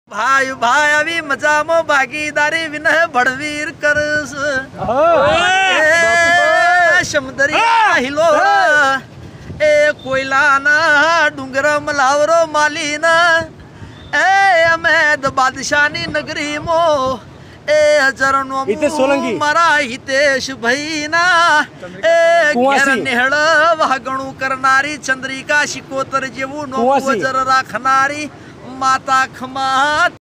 भाई भाई अभी मजामो भागीदारी विनह बड़वीर करस समुद्री हिलो ए कोयला ना डूंगरा मलावरो माली ना ए अमेद बादशानी नगरी मो ए चरणों मारा हितेश भाई ना ए घेर नेहड़ वागणु करनारी चंद्रिका शिकोतर जेवू नो वजर राखनारी माता खमा